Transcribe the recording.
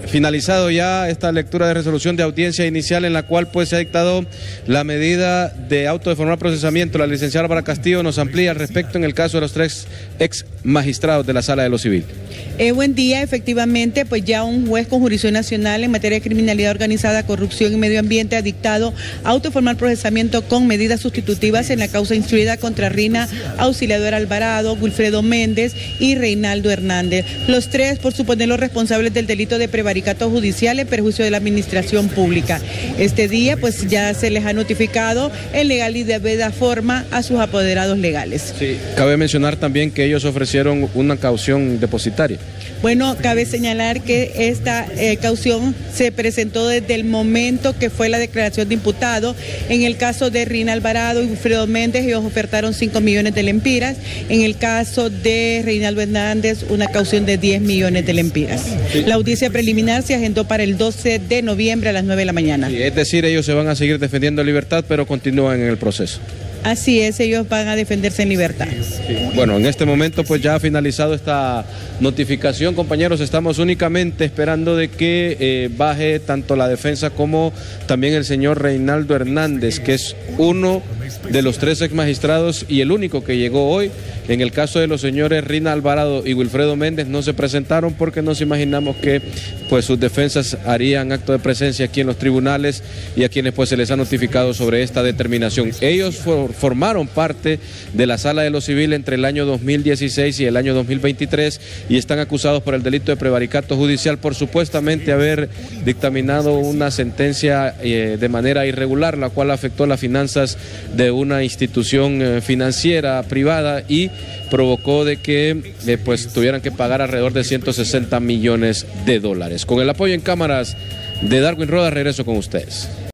finalizado ya esta lectura de resolución de audiencia inicial en la cual pues se ha dictado la medida de auto de formal procesamiento. La licenciada Bárbara Castillo nos amplía al respecto en el caso de los 3 ex magistrados de la Sala de lo Civil. Buen día, efectivamente, pues ya un juez con jurisdicción nacional en materia de criminalidad organizada, corrupción y medio ambiente ha dictado auto de formal procesamiento con medidas sustitutivas en la causa instruida contra Rina Auxiliadora Alvarado, Wilfredo Méndez y Reinaldo Hernández. Los 3 por suponerlos responsables del delito de prevaricato judicial en perjuicio de la administración pública. Este día pues ya se les ha notificado en legal y debida forma a sus apoderados legales. Sí, cabe mencionar también que ellos ofrecieron una caución depositaria. Bueno, cabe señalar que esta caución se presentó desde el momento que fue la declaración de imputado. En el caso de Rina Alvarado y Wilfredo Méndez, ellos ofertaron 5 millones de lempiras. En el caso de Reinaldo Hernández, una caución de 10 millones de lempiras. Sí. La audiencia preliminar se agendó para el 12 de noviembre a las 9 de la mañana. Sí, es decir, ellos se van a seguir defendiendo en libertad, pero continúan en el proceso. Así es, ellos van a defenderse en libertad. Sí. Bueno, en este momento pues ya ha finalizado esta notificación, compañeros. Estamos únicamente esperando de que baje tanto la defensa como también el señor Reinaldo Hernández, que es uno de los 3 ex magistrados y el único que llegó hoy. En el caso de los señores Rina Alvarado y Wilfredo Méndez no se presentaron porque nos imaginamos que pues sus defensas harían acto de presencia aquí en los tribunales y a quienes pues se les ha notificado sobre esta determinación. Ellos formaron parte de la Sala de lo Civil entre el año 2016 y el año 2023 y están acusados por el delito de prevaricato judicial por supuestamente haber dictaminado una sentencia de manera irregular, la cual afectó las finanzas de una institución financiera privada y provocó de que pues tuvieran que pagar alrededor de 160 millones de dólares. Con el apoyo en cámaras de Darwin Rodas, regreso con ustedes.